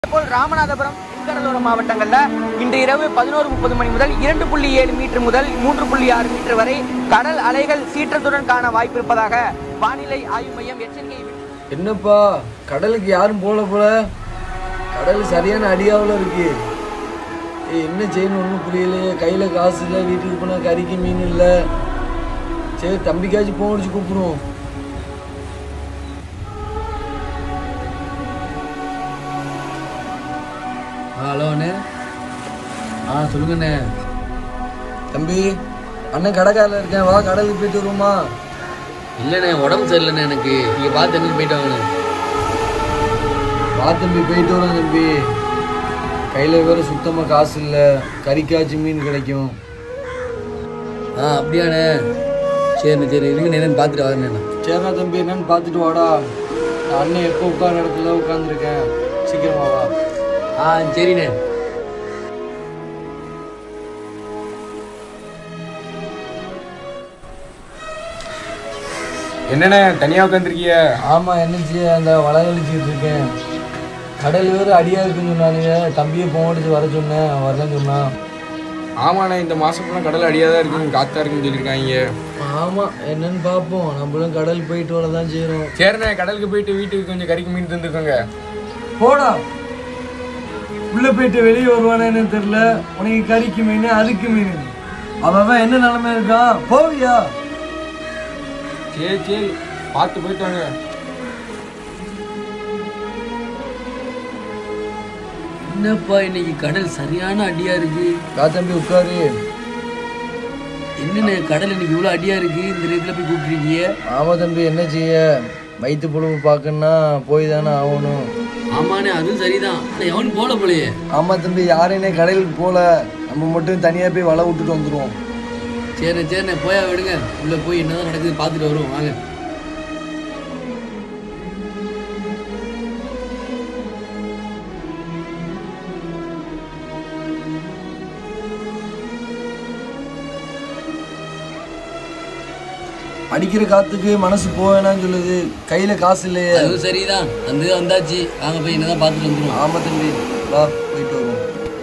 ராமநாதபுரம் தென்கடலோர மாவட்டங்களில் இன்று இரவு 11:30 மணி முதல் 2.7 மீட்டர் முதல் 3.6 மீட்டர் வரை கடல் அலைகள் சீற்றத்துடன் காண வாய்ப்பு இருப்பதாக வானிலை ஆய்வு மையம் எச்சரிக்கை. என்னப்பா கடலுக்கு யாரும் போல கடல் சரியான அடியாவில் இருக்கு. என்ன செய்யணும் ஒன்றும் புரியலையே. கையில் காசு இல்லை, வீட்டுக்கு போனால் கறிக்கு மீன் இல்லை. சரி தம்பிக்காச்சும் போன் அடிச்சு கூப்பிடுவோம். ஹலோ அண்ணே. சொல்லுங்கண்ணே. தம்பி அண்ணன் கடைக்காரில் இருக்கேன், வா கடலுக்கு போயிட்டு வருவோமா? இல்லைண்ணே உடம்பு சரியில்லைண்ணே எனக்கு. நீங்கள் பார்த்து தம்பி போயிட்டு வாங்கண்ணே. வா தம்பி போயிட்டு வரோம் தம்பி. கையில் வேறு சுத்தமாக காசு இல்லை, கறிக்காச்சும் மீன் கிடைக்கும். அப்படியாண்ணே. சரிண்ணே சரி இருங்க என்னன்னு பார்த்துட்டு வரேண்ணே. சரிண்ணா தம்பி என்னன்னு பார்த்துட்டு வாடா. அண்ணன் எப்போ உட்கார இடத்துல உட்காந்துருக்கேன், சீக்கிரமா வா. சரிண்ணே. என்னண்ணே தனியாக உட்காந்துருக்கிய? ஆமாம் என்னச்சு அந்த வலை கழிச்சிக்கிட்டு இருக்கேன். கடல் வேறு அடியாக இருக்குன்னு சொன்னானுங்க. தம்பியை போன் வர சொன்னேன், வரலன்னு சொன்னான். ஆமாண்ணே இந்த மாதம் ஃபுல்லாக கடல் அடியாக தான் இருக்குன்னு காற்றா இருக்குன்னு சொல்லியிருக்காங்க. ஆமாம் என்னன்னு பார்ப்போம். நம்மளும் கடல் போயிட்டு வர தான் செய்கிறோம். சரிண்ணே கடலுக்கு போயிட்டு வீட்டுக்கு கொஞ்சம் கறிக்கு மீன் தந்துக்கோங்க. போடா, உள்ளே போயிட்டு வெளியே வருவானேன்னு தெரில. உனக்கு கறிக்கு மீன் அதுக்கு மீன், அவன் என்ன நிலைமை இருக்கான். போவியா? சரி பார்த்து போயிட்டு வாங்க. என்னப்பா இன்னைக்கு கடல் சரியான அடியா இருக்கு. தம்பி உட்காரு. என்னண்ணே கடல் இன்னைக்கு இவ்வளோ அடியா இருக்கு, இந்த நேரத்தில் போய் கூப்பிட்டுருக்கீங்க? ஆமாம் தம்பி என்ன செய்ய, வயிற்று பொழுவு பார்க்கணுன்னா போய் தானே ஆகணும். ஆமாண்ணே அதுவும் சரிதான். ஆனால் எவனும் போல போலையே. ஆமாம் தம்பி யாரையுமே கடலுக்கு போகல, நம்ம மட்டும் தனியாக போய் வலை விட்டுட்டு வந்துடுவோம். சரிண்ணே போயா விடுங்க. உள்ளே போய் என்னதான் நடக்குது பார்த்துட்டு வருவோம் வாங்க. அடிக்கிற காத்துக்கு மனசு போவேனான்னு சொல்லுது, கையில காசு இல்லையே. அதுவும் சரிதான். வந்தாச்சு வாங்க போய் என்னதான் பார்த்துட்டு வந்துடுவோம். ஆமா தம்பி வா போயிட்டு வருவோம்.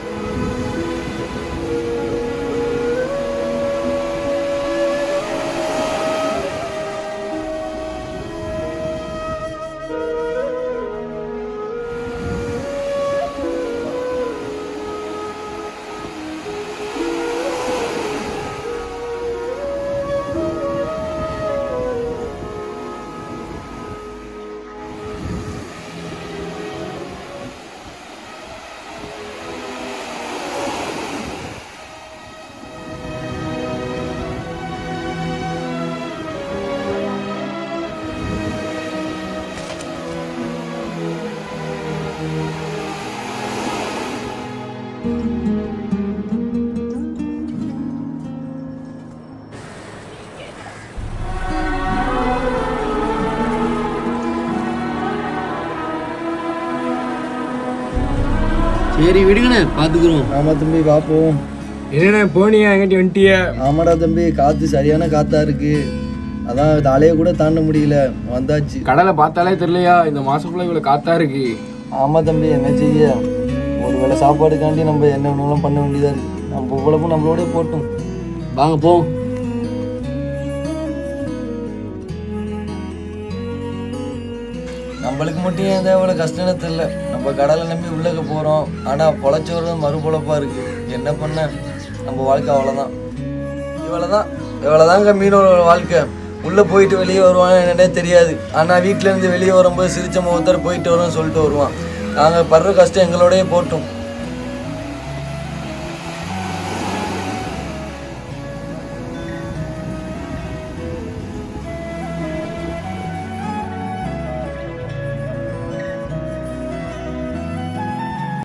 சரி விடுங்கண்ணே பார்த்துக்குறோம். ஆமா தம்பி பார்ப்போம். என்னண்ணே போனியா எங்கிட்ட வந்துட்டிய? ஆமாடா தம்பி காத்து சரியான காத்தா இருக்கு, அதான் தலையை கூட தாண்ட முடியல, வந்தாச்சு. கடலை பார்த்தாலே தெரியலையா இந்த மாதம் ஃபுல்லாக இவ்வளோ காற்றா இருக்கு. ஆமா தம்பி என்ன செய்ய, ஒரு வேளை சாப்பாடுக்காண்டி நம்ம என்ன வேணாலும் பண்ண வேண்டியதா இருக்கு. நம்ம இவ்வளவு நம்மளோட போட்டும் வாங்க போம். நம்மளுக்கு மட்டும் ஏன் எவ்வளோ கஷ்டம்னு தெரியல. நம்ம கடலை நம்பி உள்ளக்க போகிறோம், ஆனால் பொழைச்சவர மறுபொழப்பாக இருக்கு. என்ன பண்ண, நம்ம வாழ்க்கை அவ்வளோதான். இவ்வளோதாங்க மீனோட வாழ்க்கை. உள்ளே போயிட்டு வெளியே வருவான்னு என்னன்னே தெரியாது. ஆனால் வீட்டிலேருந்து வெளியே வரும்போது சிரிச்ச முகத்தர் போயிட்டு வரோம்னு சொல்லிட்டு வருவான். நாங்கள் படுற கஷ்டம் எங்களோடய போட்டும்.